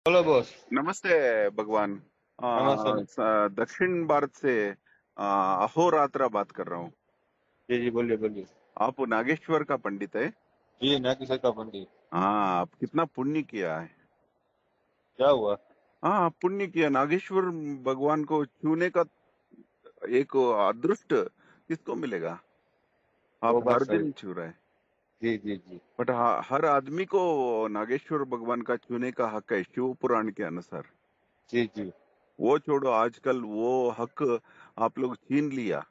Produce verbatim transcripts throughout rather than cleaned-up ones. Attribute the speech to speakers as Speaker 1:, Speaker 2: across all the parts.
Speaker 1: बोलो बॉस।
Speaker 2: नमस्ते भगवान।
Speaker 1: नमस्ते
Speaker 2: आ,
Speaker 1: न-
Speaker 2: स- दक्षिण भारत से आ, अहोरात्रा बात कर रहा हूँ।
Speaker 1: जी जी, बोलिए बोलिए।
Speaker 2: आप नागेश्वर का पंडित है?
Speaker 1: जी, ना किसी का बंदी।
Speaker 2: हाँ, आप कितना पुण्य किया है।
Speaker 1: क्या हुआ?
Speaker 2: हाँ, आप पुण्य किया। नागेश्वर भगवान को छूने का एक अदृष्ट किसको मिलेगा?
Speaker 1: वो
Speaker 2: आप
Speaker 1: बात
Speaker 2: हर
Speaker 1: सही
Speaker 2: दिन
Speaker 1: है।
Speaker 2: छू रहे हैं।
Speaker 1: जी जी जी।
Speaker 2: बट हर आदमी को नागेश्वर भगवान का छूने का हक है शिव पुराण के अनुसार।
Speaker 1: जी जी।
Speaker 2: वो छोड़ो, आजकल वो हक आप लोग छीन लिया।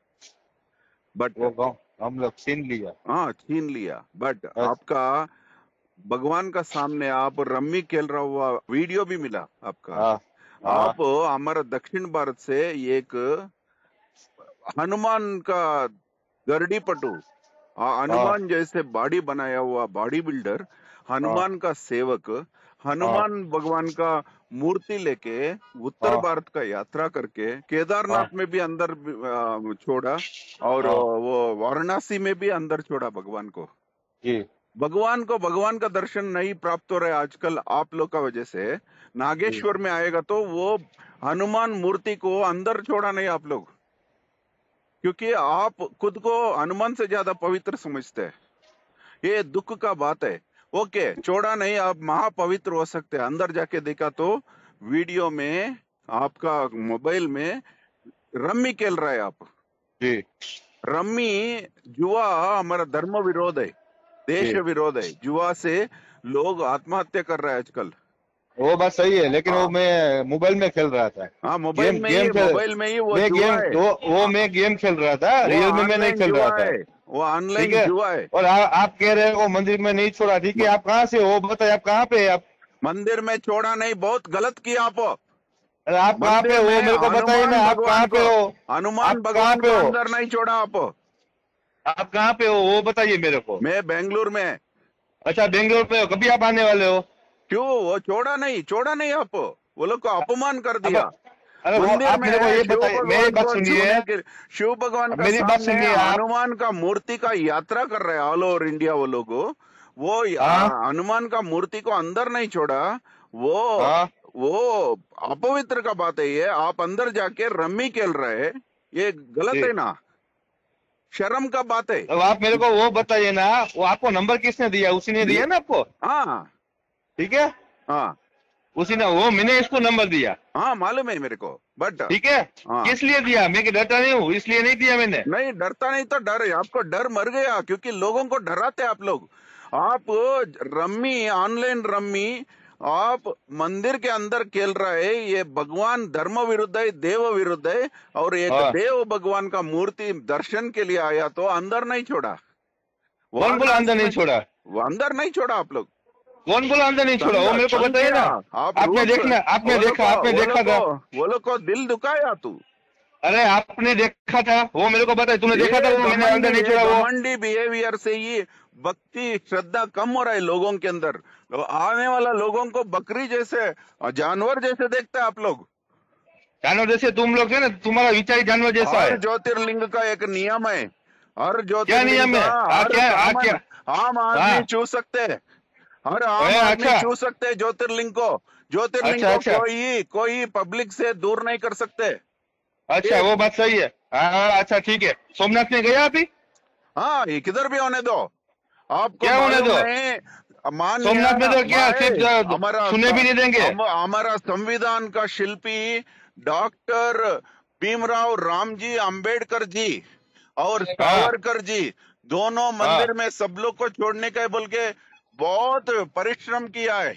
Speaker 2: बट
Speaker 1: वो गाँव हम लोग छीन लिया।
Speaker 2: हाँ, छीन लिया। बट
Speaker 1: अच्छा।
Speaker 2: आपका भगवान का सामने आप रम्मी खेल रहा हुआ वीडियो भी मिला आपका।
Speaker 1: हाँ हाँ
Speaker 2: आप हमारा दक्षिण भारत से एक हनुमान का गरडी पटु, आ-
Speaker 1: हाँ
Speaker 2: हनुमान जैसे बॉडी बनाया हुआ बॉडी बिल्डर,
Speaker 1: हाँ
Speaker 2: हनुमान का सेवक,
Speaker 1: हाँ
Speaker 2: हनुमान भगवान का मूर्ति लेके उत्तर
Speaker 1: हाँ
Speaker 2: भारत का यात्रा करके
Speaker 1: हाँ
Speaker 2: केदारनाथ में भी अंदर भी, आ, छोड़ा, और
Speaker 1: हाँ।
Speaker 2: वो वाराणसी में भी अंदर छोड़ा भगवान को।
Speaker 1: जी
Speaker 2: भगवान को भगवान का दर्शन नहीं प्राप्त हो रहा है आजकल आप लोग का वजह से।
Speaker 1: जी
Speaker 2: नागेश्वर में आएगा तो वो हनुमान मूर्ति को अंदर छोड़ा नहीं आप लोग, क्योंकि आप खुद को हनुमान से ज्यादा पवित्र समझते हैं। ये दुख का बात है। ओके, छोड़ा नहीं, आप महापवित्र हो सकते हैं। अंदर जाके देखा तो वीडियो में आपका मोबाइल में रम्मी खेल रहा है आप।
Speaker 1: जी
Speaker 2: रम्मी, जुआ हमारा धर्म विरोध है, देश
Speaker 1: जी।
Speaker 2: विरोध है। जुआ से लोग आत्महत्या कर रहे हैं आजकल।
Speaker 1: वो बात सही है, लेकिन वो
Speaker 2: हाँ
Speaker 1: मैं मोबाइल में खेल रहा था।
Speaker 2: हाँ, मोबाइल
Speaker 1: गेम
Speaker 2: में ही
Speaker 1: गेम खेल
Speaker 2: मोबाइल में ही वो
Speaker 1: मैं
Speaker 2: जुआ
Speaker 1: गेम
Speaker 2: है।
Speaker 1: वो वो
Speaker 2: आ,
Speaker 1: मैं गेम खेल रहा था,
Speaker 2: वो
Speaker 1: रियल में मैं नहीं
Speaker 2: ऑनलाइन
Speaker 1: खेल रहा
Speaker 2: जुआ
Speaker 1: था।
Speaker 2: है, वो
Speaker 1: ठीक
Speaker 2: ऑनलाइन
Speaker 1: है।
Speaker 2: जुआ है।
Speaker 1: और आ, आप कह रहे हो मंदिर में नहीं छोड़ा, ठीक है।
Speaker 2: म-
Speaker 1: आप कहाँ से हो बताइए, आप कहाँ पे है आप?
Speaker 2: मंदिर में छोड़ा नहीं, बहुत गलत किया आप।
Speaker 1: अरे आप कहाँ पे
Speaker 2: मंदिर
Speaker 1: हो,
Speaker 2: में
Speaker 1: मेरे को बताइए ना,
Speaker 2: हनुमान
Speaker 1: आप कहाँ
Speaker 2: भगवान
Speaker 1: पे
Speaker 2: को,
Speaker 1: हो?
Speaker 2: हनुमान
Speaker 1: आप कहाँ
Speaker 2: भगवान
Speaker 1: पे
Speaker 2: को
Speaker 1: हो?
Speaker 2: अंदर नहीं छोड़ा आप।
Speaker 1: आप कहाँ पे हो वो बताइए मेरे को।
Speaker 2: मैं बेंगलुरु में।
Speaker 1: अच्छा, बेंगलोर पे हो, कभी आप आने वाले हो?
Speaker 2: क्यों? वो छोड़ा नहीं, छोड़ा नहीं आप। वो लोग को अपमान कर
Speaker 1: अब
Speaker 2: दिया।
Speaker 1: अरे वो
Speaker 2: मंदिर
Speaker 1: आप मेरे को
Speaker 2: में
Speaker 1: ये
Speaker 2: शिव
Speaker 1: बताइए, मेरी
Speaker 2: भगवान
Speaker 1: बात
Speaker 2: को
Speaker 1: सुनिए।
Speaker 2: छूने के, शिव भगवान
Speaker 1: अब
Speaker 2: का
Speaker 1: मेरी बात
Speaker 2: सामने
Speaker 1: सुनिए आप।
Speaker 2: हनुमान का मूर्ति का यात्रा कर रहे हैं ऑल ओवर इंडिया वो लोग। वो
Speaker 1: हाँ
Speaker 2: आ, हनुमान का मूर्ति को अंदर नहीं छोड़ा। वो
Speaker 1: हाँ।
Speaker 2: वो अपवित्र का बात है ये। आप अंदर जाके रम्मी खेल रहे हैं, ये गलत
Speaker 1: जी।
Speaker 2: है ना? शर्म का बात है।
Speaker 1: अब आप मेरे को वो बताइए ना, वो आपको नंबर किसने दिया? उसी ने
Speaker 2: ये-
Speaker 1: दिया ना आपको?
Speaker 2: हाँ
Speaker 1: ठीक है।
Speaker 2: हाँ
Speaker 1: उसी ने, वो मैंने इसको नंबर दिया।
Speaker 2: हाँ, मालूम है मेरे को। बट
Speaker 1: ठीक है।
Speaker 2: हाँ,
Speaker 1: किस लिए दिया? मैं कि डरता नहीं हूँ इसलिए नहीं दिया मैंने।
Speaker 2: नहीं डरता नहीं तो डर है आपको, डर मर गया क्योंकि लोगों को डराते आप लोग। आप रम्मी, ऑनलाइन रम्मी आप मंदिर के अंदर खेल रहे हैं, ये भगवान धर्म विरुद्ध है, देव विरुद्ध है। और एक
Speaker 1: हाँ।
Speaker 2: देव भगवान का मूर्ति दर्शन के लिए आया तो अंदर नहीं छोड़ा।
Speaker 1: कौन बोला अंदर
Speaker 2: वाराणसी
Speaker 1: नहीं
Speaker 2: में
Speaker 1: छोड़ा?
Speaker 2: वो अंदर नहीं छोड़ा आप लोग।
Speaker 1: कौन बोला अंदर नहीं छोड़ा? वो
Speaker 2: संग
Speaker 1: मेरे को बताइए
Speaker 2: संख्या,
Speaker 1: ना।
Speaker 2: आप
Speaker 1: आपने
Speaker 2: रूल्स,
Speaker 1: देखना, आपने
Speaker 2: वो लोग
Speaker 1: देखा,
Speaker 2: को
Speaker 1: आपने
Speaker 2: वो लोग
Speaker 1: देखा
Speaker 2: को
Speaker 1: था।
Speaker 2: वो लोग को दिल दुखाया तू।
Speaker 1: अरे आपने देखा था, वो मेरे को बताइए, तूने देखा था
Speaker 2: ये
Speaker 1: वो मैंने
Speaker 2: घमंडी,
Speaker 1: अंदर नहीं
Speaker 2: ये
Speaker 1: छोड़ा वो?
Speaker 2: घमंडी बिहेवियर से ही भक्ति श्रद्धा कम हो रहा है लोगों के अंदर। तो आने वाला लोगों को बकरी जैसे, जानवर जैसे देखते हैं आप लोग।
Speaker 1: जानवर जैसे तुम लोग है ना, तुम्हारा विचार ही जानवर जैसा
Speaker 2: हर
Speaker 1: है।
Speaker 2: ज्योतिर्लिंग का एक नियम है। हर
Speaker 1: क्या
Speaker 2: ज्योतिर्लिंग
Speaker 1: नियम
Speaker 2: का
Speaker 1: है? आ
Speaker 2: हर
Speaker 1: क्या आ
Speaker 2: कामन
Speaker 1: क्या?
Speaker 2: आम आदमी
Speaker 1: हाँ।
Speaker 2: छू सकते हैं। हर
Speaker 1: ए,
Speaker 2: आम आदमी
Speaker 1: अच्छा
Speaker 2: छू सकते हैं ज्योतिर्लिंग को। ज्योतिर्लिंग
Speaker 1: अच्छा
Speaker 2: को
Speaker 1: अच्छा
Speaker 2: कोई कोई पब्लिक से दूर नहीं कर सकते।
Speaker 1: अच्छा,
Speaker 2: ये
Speaker 1: वो बात सही है। हाँ हाँ, अच्छा ठीक है। सोमनाथ में गया अभी?
Speaker 2: हाँ, ये किधर भी होने दो। आपको
Speaker 1: क्या होने
Speaker 2: मालूम
Speaker 1: दो?
Speaker 2: नहीं, माननीय
Speaker 1: सोमनाथ में तो क्या
Speaker 2: भाई,
Speaker 1: सिर्फ ज-
Speaker 2: हमारा
Speaker 1: सुने भी नहीं देंगे?
Speaker 2: हम, हमारा संविधान का शिल्पी डॉक्टर भीमराव रामजी अंबेडकर जी और
Speaker 1: हाँ
Speaker 2: सावरकर जी दोनों
Speaker 1: हाँ
Speaker 2: मंदिर में सब लोग को छोड़ने का है बोल के बहुत परिश्रम किया है।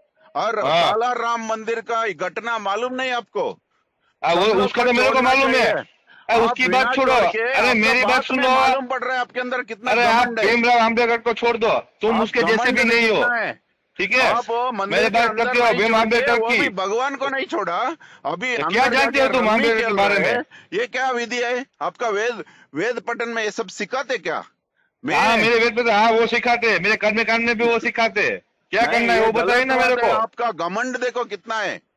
Speaker 2: और
Speaker 1: हाँ
Speaker 2: साला राम मंदिर का घटना मालूम नहीं आपको?
Speaker 1: हाँ, वो
Speaker 2: सब लोग
Speaker 1: उसका
Speaker 2: को
Speaker 1: तो मेरे को
Speaker 2: छोड़ना
Speaker 1: मालूम है।
Speaker 2: चाहिए।
Speaker 1: अरे
Speaker 2: आप
Speaker 1: उसकी बात
Speaker 2: बिना
Speaker 1: छोड़ो,
Speaker 2: छोड़ के,
Speaker 1: अरे
Speaker 2: आपका
Speaker 1: मेरी बात
Speaker 2: बात में
Speaker 1: सुनो।
Speaker 2: मालूम पड़ रहा है आपके अंदर कितना
Speaker 1: अरे आप
Speaker 2: घमंड है।
Speaker 1: भीमराव अम्बेडकर को छोड़ दो, तुम
Speaker 2: आप
Speaker 1: उसके जैसे
Speaker 2: घमंड
Speaker 1: भी नहीं हो।
Speaker 2: कितना है।
Speaker 1: ठीक है।
Speaker 2: आप वो मंदिर
Speaker 1: मेरे
Speaker 2: के
Speaker 1: बात
Speaker 2: अंदर
Speaker 1: करते हो
Speaker 2: नहीं
Speaker 1: भीम
Speaker 2: छोड़ के,
Speaker 1: अम्बेडकर
Speaker 2: वो
Speaker 1: की।
Speaker 2: भी भगवान को नहीं छोड़ा, अभी
Speaker 1: तो क्या
Speaker 2: अंदर
Speaker 1: जानते हो
Speaker 2: जाके
Speaker 1: तुम
Speaker 2: रम्मी
Speaker 1: अम्बेडकर के
Speaker 2: खेल
Speaker 1: बारे
Speaker 2: रहे
Speaker 1: में?
Speaker 2: हैं। ये क्या विधि है आपका? वेद वेद पठन में ये सब सिखाते क्या?
Speaker 1: हाँ,
Speaker 2: मैं
Speaker 1: मेरे वेद पे तो हाँ वो सिखाते हैं, मेरे कर्म कांड में भी वो सिखाते हैं। क्या
Speaker 2: नहीं,
Speaker 1: करना है
Speaker 2: ये
Speaker 1: वो बताइए
Speaker 2: गलत
Speaker 1: ना मेरे
Speaker 2: बात है।
Speaker 1: को।
Speaker 2: आपका घमंड देखो कितना है।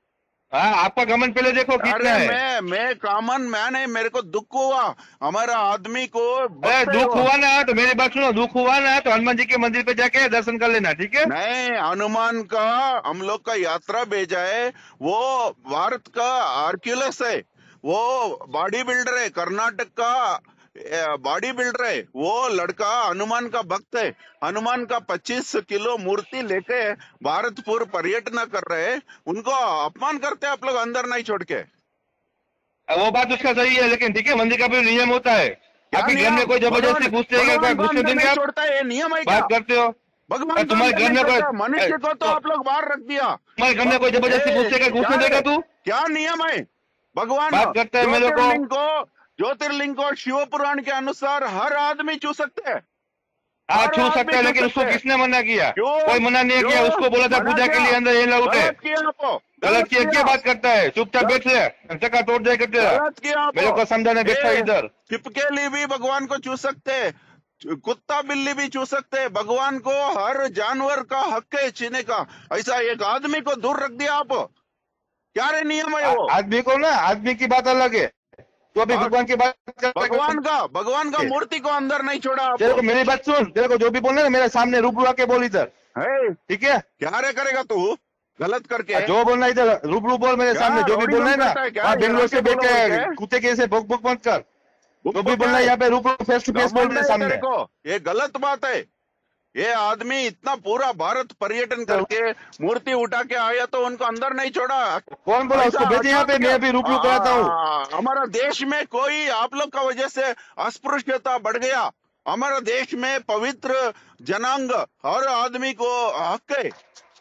Speaker 1: हाँ, आपका घमंड पहले देखो कितना
Speaker 2: अरे
Speaker 1: है।
Speaker 2: मैं मैं कॉमन मैन है, मेरे को दुख हुआ, हमारा आदमी को
Speaker 1: अरे
Speaker 2: भक्त है
Speaker 1: दुख
Speaker 2: वो।
Speaker 1: हुआ ना तो मेरी बात सुनो, दुख हुआ ना तो हनुमान जी के मंदिर पे जाके दर्शन कर लेना, ठीक है।
Speaker 2: नहीं, हनुमान का हम लोग का यात्रा भेजा है, वो भारत का आर्क्यूलस है, वो बॉडी बिल्डर है, कर्नाटक का बॉडी बिल्डर है, वो लड़का हनुमान का भक्त है। हनुमान का पच्चीस किलो मूर्ति लेके भारतपुर पर्यटन कर रहे हैं, उनको अपमान करते हैं आप लोग अंदर नहीं छोड़ के।
Speaker 1: अब वो बात उसका सही है, लेकिन ठीक है, मंदिर का भी नियम होता है।
Speaker 2: क्या
Speaker 1: आपके घर
Speaker 2: नियम?
Speaker 1: में कोई जबरदस्ती
Speaker 2: भगवान
Speaker 1: घुसते है क्या?
Speaker 2: भगवान को
Speaker 1: घुसने
Speaker 2: अंदर
Speaker 1: देंगे
Speaker 2: नहीं
Speaker 1: आप?
Speaker 2: छोड़ता है, ये नियम है क्या?
Speaker 1: बात करते हो?
Speaker 2: भगवान को
Speaker 1: तुम्हारे
Speaker 2: अंदर
Speaker 1: घर
Speaker 2: नहीं
Speaker 1: में कोई
Speaker 2: छोड़ता, मनुष्य को तो
Speaker 1: तो-
Speaker 2: आप लोग बाहर रख दिया।
Speaker 1: तुम्हारे घर में कोई जबरदस्ती
Speaker 2: ए,
Speaker 1: घुसते घुसने
Speaker 2: क्या
Speaker 1: देगा
Speaker 2: है?
Speaker 1: तू?
Speaker 2: क्या नियम है? भगवान
Speaker 1: बात करता है मेरे को।
Speaker 2: ज्योतिर्लिंग को ज्योतिर्लिंग को शिव पुराण के अनुसार हर आदमी छू सकते हैं।
Speaker 1: हाँ
Speaker 2: हर
Speaker 1: छू
Speaker 2: आदमी
Speaker 1: सकता है,
Speaker 2: छू
Speaker 1: लेकिन उसको
Speaker 2: सकते हैं।
Speaker 1: किसने मना किया?
Speaker 2: क्यों?
Speaker 1: कोई मना नहीं
Speaker 2: क्यों?
Speaker 1: किया, उसको बोला था
Speaker 2: मना
Speaker 1: पूजा के
Speaker 2: किया?
Speaker 1: लिए अंदर ये लाउट है।
Speaker 2: गलत किया आपको,
Speaker 1: गलत किया, क्या बात करता है? चुपचाप
Speaker 2: गलत-
Speaker 1: बैठ ले, चक्का तोड़ जाए करते रहा।
Speaker 2: गलत किया आपको।
Speaker 1: मेरे को समझाने बैठा
Speaker 2: ए,
Speaker 1: इधर।
Speaker 2: चिपकेली भी भगवान को छू सकते हैं, कुत्ता बिल्ली भी छू सकते हैं। भगवान को हर जानवर का हक है छीने का, ऐसा एक आदमी को दूर रख दिया आप। क्या रे नियम है वो?
Speaker 1: आ- आदमी को ना, आदमी की बात अलग है, तो अभी
Speaker 2: और
Speaker 1: भगवान की बात कर-
Speaker 2: भगवान का भगवान का मूर्ति को अंदर नहीं छोड़ा
Speaker 1: तेरे को
Speaker 2: आपको।
Speaker 1: मेरी बात सुन, तेरे को जो भी बोलना है ना मेरे सामने रूबरू आके बोल इधर,
Speaker 2: है,
Speaker 1: ठीक है।
Speaker 2: क्या रे करेगा तू गलत करके?
Speaker 1: जो बोलना है इधर रूबरू बोल मेरे
Speaker 2: क्या
Speaker 1: सामने, जो भी
Speaker 2: रौडी
Speaker 1: बोलना है
Speaker 2: बन
Speaker 1: ना।
Speaker 2: करता है क्या?
Speaker 1: हाँ,
Speaker 2: ये
Speaker 1: बेंगलोर से
Speaker 2: रास्ते
Speaker 1: बैठ
Speaker 2: बोलो बोल
Speaker 1: के
Speaker 2: के?
Speaker 1: कुत्ते कैसे भुक भुक मत कर।
Speaker 2: बुक
Speaker 1: जो भी
Speaker 2: पता
Speaker 1: बोलना है
Speaker 2: है?
Speaker 1: यहाँ पे रूबरू फेस टू फेस बोल
Speaker 2: घमंड
Speaker 1: मेरे
Speaker 2: है
Speaker 1: सामने।
Speaker 2: तेरे को, ये गलत बात है। ये आदमी इतना पूरा भारत पर्यटन करके मूर्ति उठा के आया तो उनको अंदर नहीं छोड़ा।
Speaker 1: कौन बोला उसको?
Speaker 2: ऐसा
Speaker 1: भेजे यहाँ पे,
Speaker 2: हटाओ
Speaker 1: मैं अभी रूबरू कराता हूँ।
Speaker 2: आ, हमारा देश में कोई आप लोग का वजह से अस्पृश्यता बढ़ गया। हमारा देश में पवित्र जनांग हर आदमी को हक है,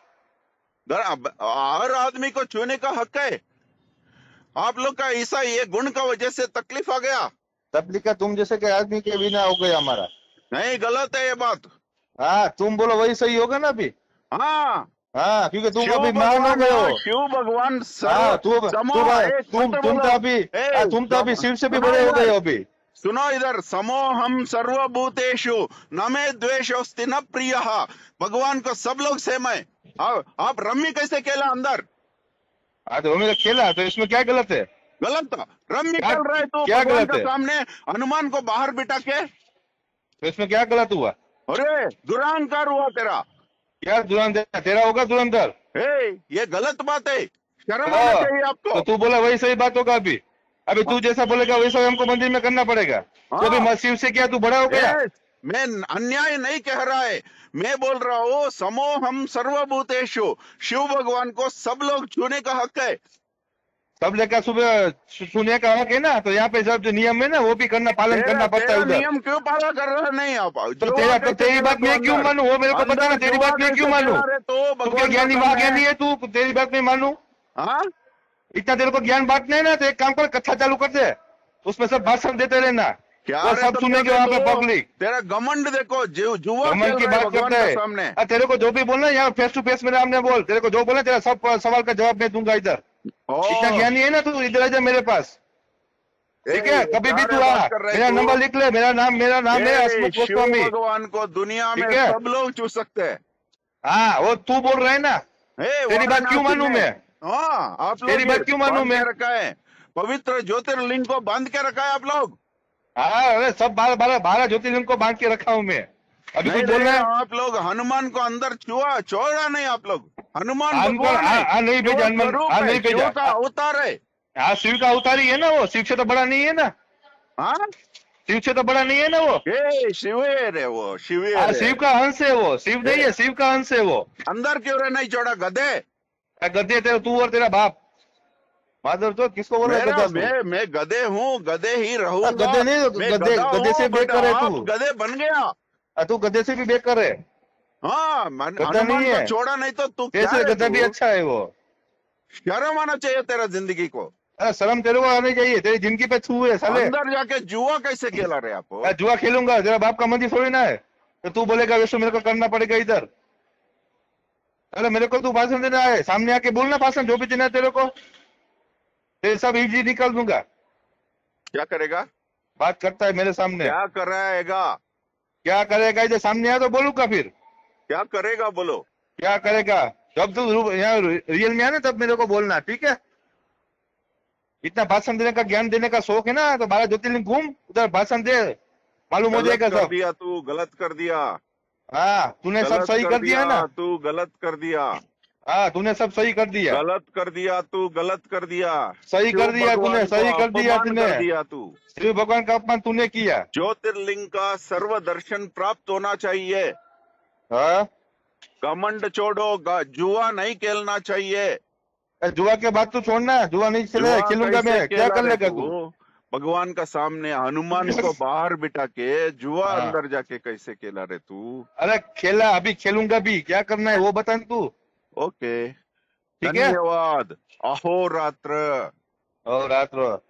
Speaker 2: हर आदमी को छूने का हक है। आप लोग का ऐसा ये गुण का वजह से तकलीफ आ गया।
Speaker 1: तबलीग तुम जैसे के आदमी के बिना हो गया हमारा।
Speaker 2: नहीं, गलत है ये बात।
Speaker 1: हाँ, तुम बोलो वही सही होगा ना अभी।
Speaker 2: हाँ,
Speaker 1: हाँ, क्योंकि तुम
Speaker 2: शिव
Speaker 1: अभी महान हो
Speaker 2: भगवान
Speaker 1: गए हो।
Speaker 2: शिव भगवान सर्व
Speaker 1: हाँ, तू तू
Speaker 2: समो
Speaker 1: भाई,
Speaker 2: एक
Speaker 1: तुम
Speaker 2: मंत्र
Speaker 1: तुम तो
Speaker 2: बोलो।
Speaker 1: अभी
Speaker 2: ए,
Speaker 1: हाँ, तुम तो अभी
Speaker 2: सम-
Speaker 1: शिव से भी
Speaker 2: सुनो
Speaker 1: बड़े हो
Speaker 2: इधर,
Speaker 1: गए हो अभी।
Speaker 2: सुनो इधर, समोहम सर्वभूतेषु न मे द्वेषोस्ति न प्रिय। भगवान को सब लोग सेम है। आप, आप रम्मी कैसे खेला अंदर?
Speaker 1: हाँ, तो हमें खेला तो इसमें क्या गलत है?
Speaker 2: गलत था, रम्मी
Speaker 1: क्या-
Speaker 2: खेल रहे तो
Speaker 1: क्या
Speaker 2: भगवान
Speaker 1: गलत
Speaker 2: के
Speaker 1: है?
Speaker 2: सामने हनुमान को बाहर बिठा के।
Speaker 1: तो इसमें क्या गलत हुआ?
Speaker 2: अरे दुरांकार हुआ तेरा।
Speaker 1: क्या धुरंधर तेरा होगा धुरंधर?
Speaker 2: ए, ये गलत बात है, शर्म आना
Speaker 1: हाँ,
Speaker 2: चाहिए आपको।
Speaker 1: तो तू बोला वही सही बात होगा अभी। अभी तू जैसा बोलेगा वैसा हमको मंदिर में करना पड़ेगा। तो अभी
Speaker 2: हाँ।
Speaker 1: शिव से क्या तू बड़ा हो गया?
Speaker 2: ए, मैं अन्याय नहीं कह रहा है, मैं बोल रहा हूँ समोहम सर्वभूतेषु, शिव भगवान को सब लोग छूने का हक है।
Speaker 1: सब लेकर सुबह सुनने का हक है ना, तो यहाँ पे सब जो नियम है ना वो भी करना, पालन करना
Speaker 2: तेरा,
Speaker 1: पड़ता है
Speaker 2: तेरा
Speaker 1: उधर।
Speaker 2: नियम क्यों पालन कर रहा नहीं आप?
Speaker 1: तो
Speaker 2: जुआ
Speaker 1: तेरा तो
Speaker 2: कैसे
Speaker 1: तेरी
Speaker 2: खेला
Speaker 1: बात
Speaker 2: तू
Speaker 1: मैं क्यों
Speaker 2: अंदर?
Speaker 1: मानूं? वो मेरे को
Speaker 2: अंदर
Speaker 1: बताना, तेरी
Speaker 2: जुआ
Speaker 1: बात मैं
Speaker 2: कैसे
Speaker 1: क्यों मानूं?
Speaker 2: खेला रे तो
Speaker 1: तू क्या
Speaker 2: भगवान
Speaker 1: ज्ञानी
Speaker 2: का
Speaker 1: वहाँ
Speaker 2: सामने?
Speaker 1: ज्ञानी है तू? तेरी बात मैं मानूं?
Speaker 2: हाँ?
Speaker 1: इतना तेरे को ज्ञान बांटना है ना तो एक काम कर, कथा चालू कर दे, उसमें सब भाषण देते रहना,
Speaker 2: क्या
Speaker 1: वो
Speaker 2: रे
Speaker 1: सब
Speaker 2: तुम
Speaker 1: सुनेंगे
Speaker 2: लोग
Speaker 1: वहाँ पे
Speaker 2: तो?
Speaker 1: पब्लिक।
Speaker 2: तेरा घमंड देखो, जु- जुआ
Speaker 1: कमल
Speaker 2: खेल
Speaker 1: की
Speaker 2: रहा है
Speaker 1: बात
Speaker 2: भगवान
Speaker 1: करता
Speaker 2: के
Speaker 1: है।
Speaker 2: सामने।
Speaker 1: आ, तेरे को जो भी बोलना है यहाँ फेस टू फेस मेरे सामने बोल, तेरे को जो बोलना है तेरा सब सवाल का जवाब मैं दूंगा इधर।
Speaker 2: ओ,
Speaker 1: इतना ज्ञानी है ना तू, इधर आ जा मेरे पास, ठीक है?
Speaker 2: ए,
Speaker 1: कभी भी
Speaker 2: क्या
Speaker 1: तू
Speaker 2: रे
Speaker 1: आ,
Speaker 2: बात कर रहे
Speaker 1: मेरा
Speaker 2: तू?
Speaker 1: नंबर लिख ले, मेरा नाम मेरा नाम है
Speaker 2: ए,
Speaker 1: हसमुख
Speaker 2: शिव
Speaker 1: गोस्वामी।
Speaker 2: भगवान को दुनिया में
Speaker 1: ठीक है?
Speaker 2: सब लोग छू सकते हैं।
Speaker 1: हाँ, वो तू बोल रहा है ना,
Speaker 2: ए,
Speaker 1: तेरी बात क्यों
Speaker 2: वाराणसी
Speaker 1: मानूं
Speaker 2: में-
Speaker 1: मैं?
Speaker 2: हाँ, आप लोग
Speaker 1: तेरी बात
Speaker 2: ये
Speaker 1: क्यों मानूं
Speaker 2: बांध
Speaker 1: मैं?
Speaker 2: के रखा है, पवित्र ज्योतिर्लिंग को बांध के रखा है आप लोग।
Speaker 1: हाँ, अरे सब बारह बारह बारह ज्योतिर्लिंग को बांध के रखा हूँ मैं। अभी
Speaker 2: नहीं
Speaker 1: कुछ बोल
Speaker 2: रे,
Speaker 1: रहा है?
Speaker 2: आप लोग हनुमान को अंदर छुआ छोड़ा नहीं आप लोग। हनुमान
Speaker 1: हनुमान-
Speaker 2: भगवान है,
Speaker 1: हाँ, हाँ, नहीं भेजा,
Speaker 2: शिव
Speaker 1: हनुमान-
Speaker 2: स्वरूप
Speaker 1: हाँ,
Speaker 2: है,
Speaker 1: नहीं भेजा।
Speaker 2: शिव का अवतार है।
Speaker 1: हाँ, शिव का अवतार ही है ना वो, शिव से तो बड़ा नहीं है ना,
Speaker 2: हाँ,
Speaker 1: शिव से तो बड़ा नहीं है ना वो।
Speaker 2: ए, शिवे रे वो, शिवे
Speaker 1: हाँ,
Speaker 2: रे।
Speaker 1: शिव का अंश है वो, शिव नहीं है, शिव का अंश है वो।
Speaker 2: अंदर क्यों रे नहीं छोड़ा गधे?
Speaker 1: आ, गधे तेरा तू और तेरा बाप माधव, तो किसको बोल रहा है
Speaker 2: मेरा
Speaker 1: गधा तू?
Speaker 2: मैं मैं गधे हूँ, गधे ही रहूंगा।
Speaker 1: गधे नहीं,
Speaker 2: मैं
Speaker 1: गधे-
Speaker 2: गधा
Speaker 1: गधे से
Speaker 2: हूँ, but
Speaker 1: बेहतर है
Speaker 2: आप
Speaker 1: तू।
Speaker 2: गधे बन गया।
Speaker 1: आ, तू गधे से भी बेकार है।
Speaker 2: हाँ, मन-
Speaker 1: गधा
Speaker 2: हनुमान
Speaker 1: नहीं
Speaker 2: को
Speaker 1: है।
Speaker 2: छोड़ा नहीं तो तू क्या
Speaker 1: कैसे
Speaker 2: है
Speaker 1: गधा भी
Speaker 2: तू?
Speaker 1: अच्छा है वो।
Speaker 2: शर्म आना चाहिए तेरा जिंदगी को।
Speaker 1: अरे शर्म तेरे को आनी चाहिए, तेरी जिंदगी पे छू है साले।
Speaker 2: अंदर जाके जुआ कैसे खेला रे आपको?
Speaker 1: मैं जुआ खेलूंगा, तेरा बाप का मंदिर थोड़ी ना है तो तू बोलेगा वैसे मेरे को करना पड़ेगा इधर। अरे मेरे को तू भाषण देना है, सामने आके बोलना भाषण, जो भी देना है तेरे को, तेरे सब इजी निकाल दूंगा।
Speaker 2: क्या करेगा?
Speaker 1: बात करता है मेरे सामने,
Speaker 2: क्या कराएगा?
Speaker 1: क्या करेगा इधर सामने आया तो बोलूंगा फिर
Speaker 2: क्या करेगा बोलो?
Speaker 1: क्या करेगा। जब तू रू- यहाँ रियल में आना तब मेरे को बोलना, ठीक है? इतना भाषण देने का, ज्ञान देने का शौक है ना, तो बारह ज्योतिर्लिंग घूम, उधर भाषण दे, मालूम हो
Speaker 2: गलत
Speaker 1: जाएगा
Speaker 2: कर
Speaker 1: सब।
Speaker 2: दिया तू, गलत कर दिया,
Speaker 1: हाँ, तूने सब
Speaker 2: गलत
Speaker 1: सही
Speaker 2: कर
Speaker 1: कर दिया है
Speaker 2: दिया
Speaker 1: ना।
Speaker 2: तू, गलत कर दिया,
Speaker 1: हाँ, तूने सब सही कर दिया,
Speaker 2: गलत कर दिया तू, गलत कर दिया।
Speaker 1: सही
Speaker 2: शिव
Speaker 1: कर दिया तूने,
Speaker 2: भगवान को
Speaker 1: सही कर दिया
Speaker 2: अपमान
Speaker 1: तूने।
Speaker 2: कर दिया तू।
Speaker 1: शिव भगवान का अपमान तूने किया।
Speaker 2: ज्योतिर्लिंग का सर्व दर्शन प्राप्त होना चाहिए।
Speaker 1: हाँ,
Speaker 2: घमंड छोड़ो, गा- जुआ नहीं खेलना चाहिए।
Speaker 1: जुआ के बाद तू छोड़ना, जुआ नहीं खेले
Speaker 2: जुआ
Speaker 1: खेलूंगा
Speaker 2: कैसे
Speaker 1: मैं, क्या
Speaker 2: खेला
Speaker 1: कर
Speaker 2: रे
Speaker 1: लेगा
Speaker 2: तू?
Speaker 1: तू?
Speaker 2: भगवान का सामने हनुमान को बाहर बिठा के जुआ
Speaker 1: हाँ,
Speaker 2: अंदर जाके कैसे खेला रे तू?
Speaker 1: अरे खेला, अभी खेलूंगा भी, क्या करना है वो बता तू।
Speaker 2: ओके,
Speaker 1: ठीक है,
Speaker 2: धन्यवाद। अहोरात्र।
Speaker 1: और रात रो।